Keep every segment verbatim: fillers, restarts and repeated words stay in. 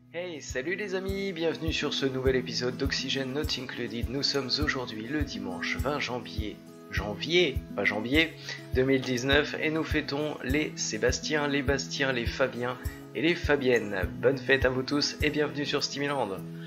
Hey, salut les amis, bienvenue sur ce nouvel épisode d'Oxygène Not Included. Nous sommes aujourd'hui le dimanche vingt janvier, janvier, pas janvier, deux mille dix-neuf et nous fêtons les Sébastien, les Bastiens, les Fabiens et les Fabiennes. Bonne fête à vous tous et bienvenue sur Stimuland.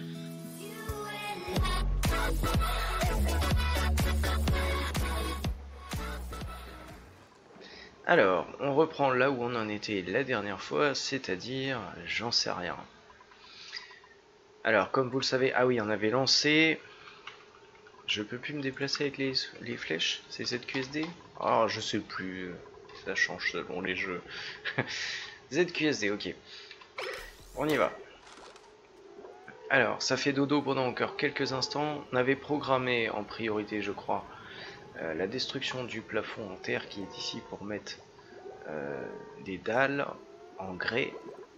Alors, on reprend là où on en était la dernière fois, c'est-à-dire, j'en sais rien. Alors, comme vous le savez, ah oui, on avait lancé... Je peux plus me déplacer avec les, les flèches, c'est Z Q S D. Ah, je sais plus, ça change selon les jeux. Z Q S D, ok. On y va. Alors, ça fait dodo pendant encore quelques instants. On avait programmé en priorité, je crois, euh, la destruction du plafond en terre qui est ici pour mettre euh, des dalles en grès.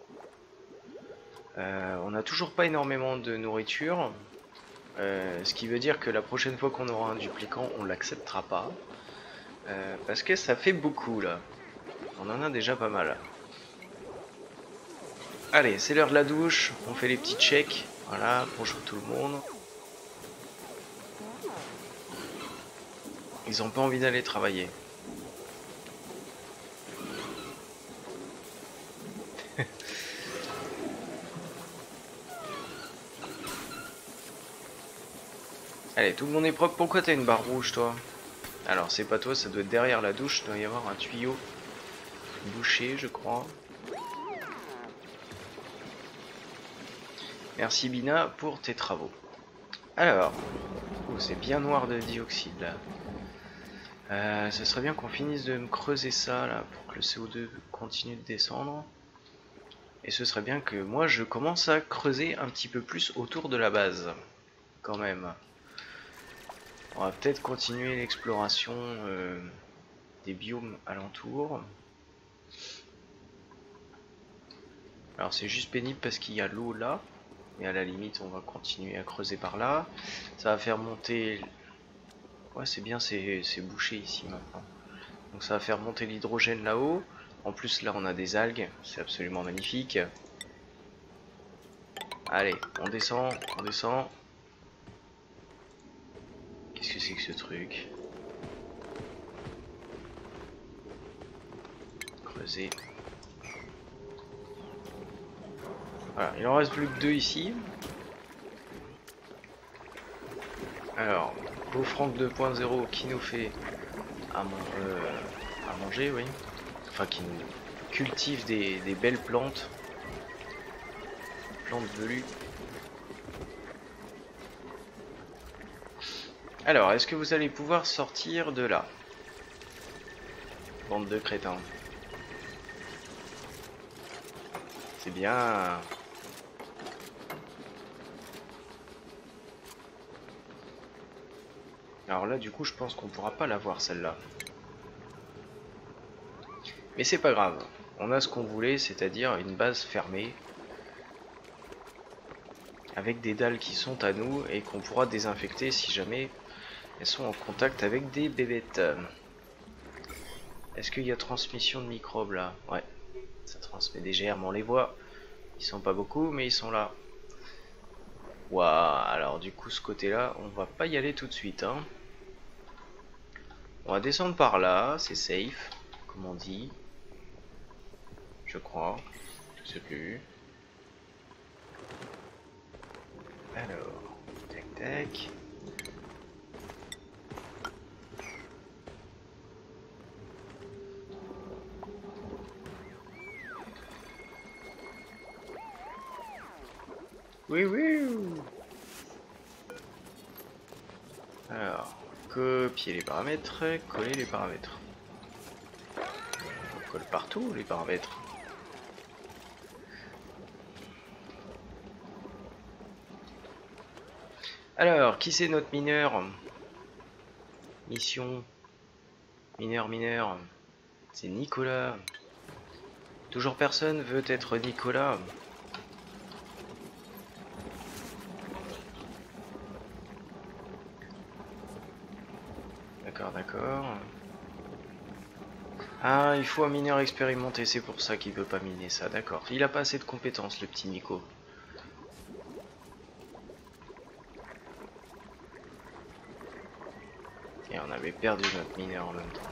Euh, on n'a toujours pas énormément de nourriture, euh, ce qui veut dire que la prochaine fois qu'on aura un duplicant, on l'acceptera pas, euh, parce que ça fait beaucoup là. On en a déjà pas mal. Allez, c'est l'heure de la douche, on fait les petits checks. Voilà, bonjour tout le monde. Ils ont pas envie d'aller travailler. Allez, tout le monde est propre. Pourquoi t'as une barre rouge, toi? Alors, c'est pas toi, ça doit être derrière la douche. Il doit y avoir un tuyau bouché, je crois. Merci, Bina, pour tes travaux. Alors, oh, c'est bien noir de dioxyde, là. Euh, ce serait bien qu'on finisse de me creuser ça, là, pour que le C O deux continue de descendre. Et ce serait bien que moi, je commence à creuser un petit peu plus autour de la base. Quand même. On va peut-être continuer l'exploration euh, des biomes alentours. Alors c'est juste pénible parce qu'il y a l'eau là. Et à la limite on va continuer à creuser par là. Ça va faire monter... Ouais, c'est bien, c'est bouché ici maintenant. Donc ça va faire monter l'hydrogène là-haut. En plus là on a des algues. C'est absolument magnifique. Allez, on descend, on descend. Qu'est-ce que c'est que ce truc? Creuser. Voilà, il en reste plus que deux ici. Alors, beau Franck deux point zéro qui nous fait à, mon, euh, à manger, oui. Enfin, qui nous cultive des, des belles plantes. Plantes velues. Alors, est-ce que vous allez pouvoir sortir de là? Bande de crétins. C'est bien. Alors là, du coup, je pense qu'on pourra pas la voir celle-là. Mais c'est pas grave. On a ce qu'on voulait, c'est-à-dire une base fermée. Avec des dalles qui sont à nous et qu'on pourra désinfecter si jamais elles sont en contact avec des bébêtes. Est-ce qu'il y a transmission de microbes là? Ouais, ça transmet des germes, on les voit. Ils sont pas beaucoup, mais ils sont là. Waouh, alors du coup, ce côté-là, on va pas y aller tout de suite. Hein. On va descendre par là, c'est safe, comme on dit. Je crois, je sais plus. Alors, tac tac. Oui, oui. Alors, copier les paramètres, coller les paramètres. On colle partout les paramètres. Alors, qui c'est notre mineur? Mission. Mineur, mineur. C'est Nicolas. Toujours personne veut être Nicolas. D'accord, d'accord. Ah, il faut un mineur expérimenté, c'est pour ça qu'il veut pas miner ça, d'accord. Il a pas assez de compétences, le petit Nico. Et on avait perdu notre mineur en même temps.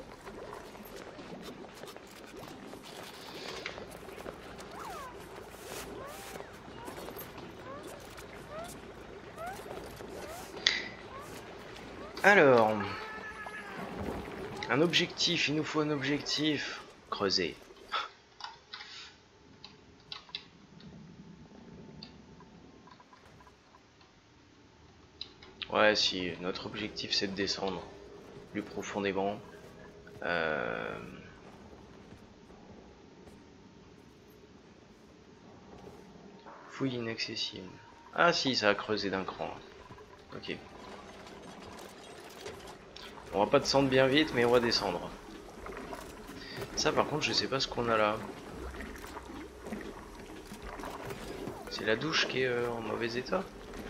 Alors, un objectif, il nous faut un objectif. Creuser. Ouais, si notre objectif c'est de descendre plus profondément. Euh... Fouille inaccessible. Ah si, ça a creusé d'un cran. Ok. On va pas descendre bien vite, mais on va descendre. Ça par contre, je sais pas ce qu'on a là. C'est la douche qui est euh, en mauvais état.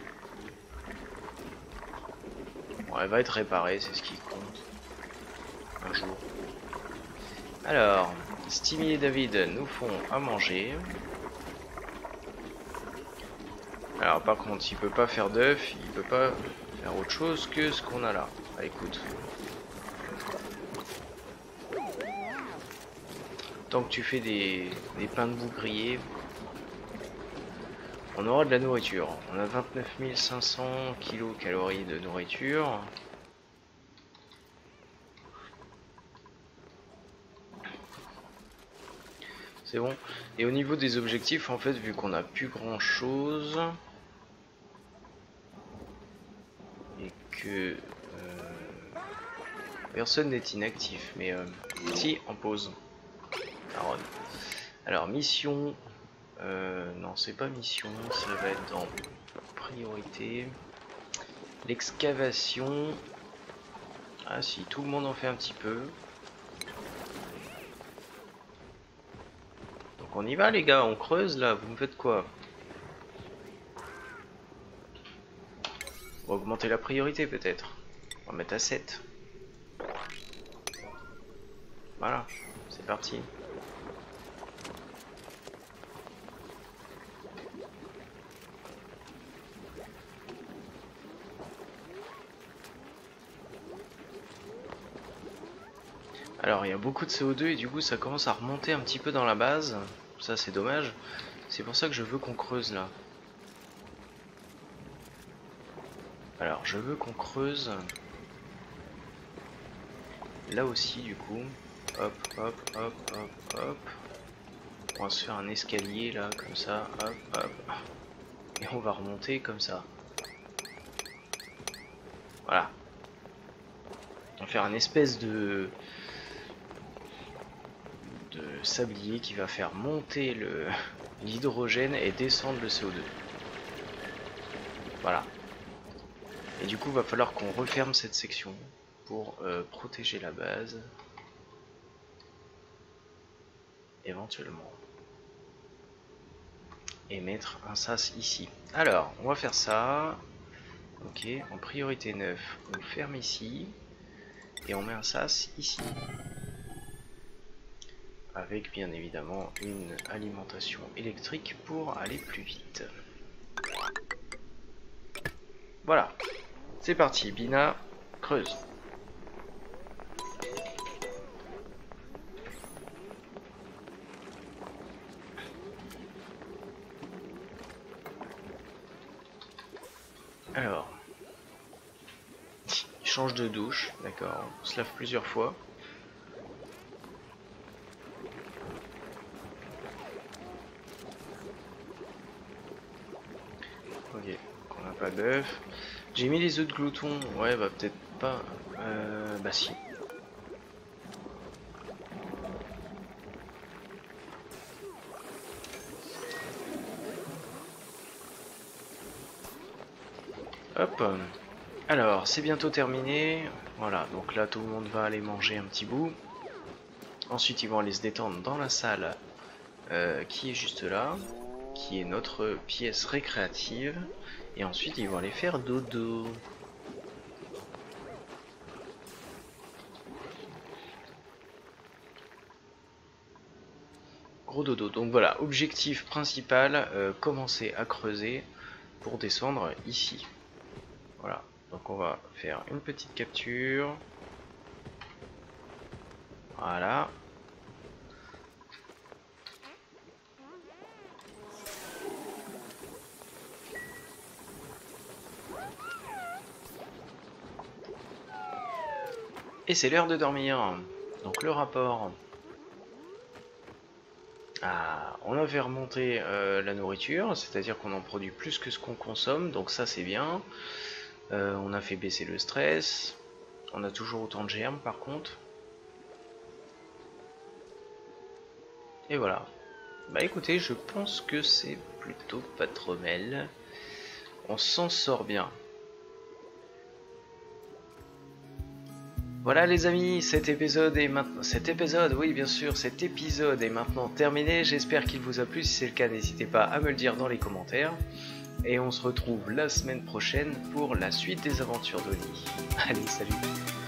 Bon, elle va être réparée, c'est ce qui compte. Un jour. Alors, Stimmy et David nous font à manger. Alors par contre, il peut pas faire d'œuf, il peut pas faire autre chose que ce qu'on a là. Ah, écoute. Tant que tu fais des, des pains de boue grillés, on aura de la nourriture. On a vingt-neuf mille cinq cents kilocalories de nourriture. C'est bon. Et au niveau des objectifs, en fait, vu qu'on a plus grand chose et que euh, personne n'est inactif, mais euh, si, en pause. Alors, alors mission. Euh, non, c'est pas mission, ça va être dans priorité. L'excavation. Ah si, tout le monde en fait un petit peu. Donc on y va les gars, on creuse là, vous me faites quoi? On va augmenter la priorité peut-être. On va mettre à sept. Voilà, c'est parti. Alors il y a beaucoup de C O deux et du coup ça commence à remonter un petit peu dans la base. Ça c'est dommage. C'est pour ça que je veux qu'on creuse là. Alors je veux qu'on creuse là aussi du coup. Hop, hop, hop, hop, hop. On va se faire un escalier là comme ça. Hop, hop. Et on va remonter comme ça. Voilà. On va faire une espèce de... de sablier qui va faire monter le l'hydrogène et descendre le C O deux. Voilà. Et du coup, va falloir qu'on referme cette section pour euh, protéger la base. Éventuellement. Et mettre un sas ici. Alors, on va faire ça. Ok, en priorité neuf, on ferme ici. Et on met un sas ici. Avec bien évidemment une alimentation électrique pour aller plus vite. Voilà. C'est parti, Bina, creuse. Alors, il change de douche, d'accord, on se lave plusieurs fois. Ok, on n'a pas d'œuf. J'ai mis les œufs de glouton, ouais, bah peut-être pas. Euh, bah si. Hop. Alors, c'est bientôt terminé. Voilà, donc là tout le monde va aller manger un petit bout. Ensuite, ils vont aller se détendre dans la salle euh, qui est juste là, qui est notre pièce récréative. Et ensuite, ils vont aller faire dodo. Gros dodo. Donc voilà, objectif principal, euh, commencer à creuser pour descendre ici. Voilà. Donc on va faire une petite capture. Voilà. Et c'est l'heure de dormir. Donc le rapport. Ah, on a fait remonter euh, la nourriture, c'est-à-dire qu'on en produit plus que ce qu'on consomme, donc ça c'est bien. Euh, on a fait baisser le stress. On a toujours autant de germes par contre. Et voilà. Bah écoutez, je pense que c'est plutôt pas trop mal. On s'en sort bien. Voilà les amis, cet épisode est maintenant, cet épisode, oui bien sûr, cet épisode est maintenant terminé. J'espère qu'il vous a plu. Si c'est le cas, n'hésitez pas à me le dire dans les commentaires. Et on se retrouve la semaine prochaine pour la suite des aventures d'Oni. Allez, salut!